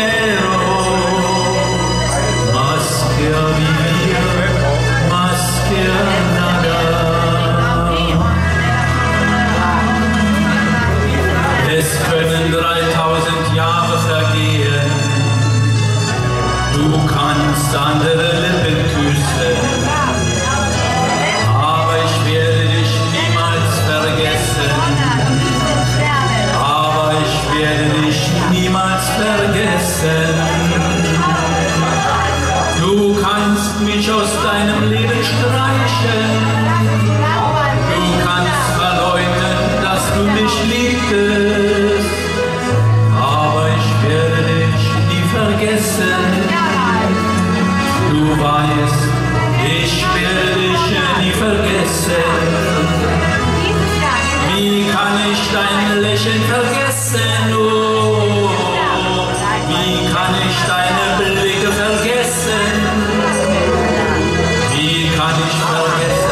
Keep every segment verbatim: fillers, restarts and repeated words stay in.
Andere Lippen küssen, aber ich werde dich niemals vergessen, aber ich werde dich niemals vergessen. Du kannst mich aus deinem Leben streichen, du kannst verleugnen, dass du mich liebtest, aber ich werde dich nie vergessen. Du weißt, ich werde dich nie vergessen. Wie kann ich dein Lächeln vergessen? Oh, wie kann ich deine Blicke vergessen? Wie kann ich vergessen,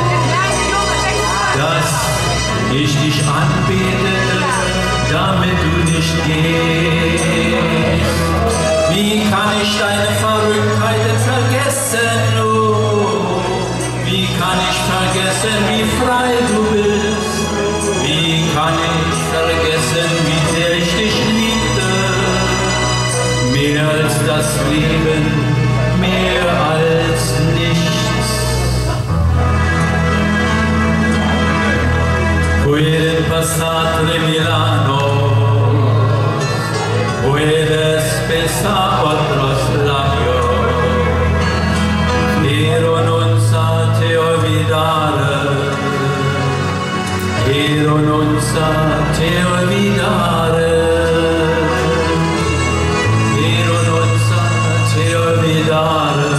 dass ich dich anbete, damit du nicht gehst? Wie kann ich deine Verrücktheiten vergessen? Oh, wie kann ich vergessen, wie frei du bist? Wie kann ich vergessen, wie sehr ich dich liebte? Mehr als das Leben, mehr als nichts. Pueden pasar Milano, puedes besar otros labios, pero nunca te olvidare, pero nunca te olvidare, pero nunca te olvidare,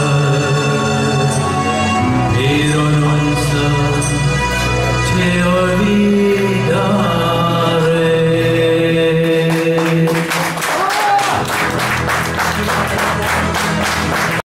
pero nunca te olvidare.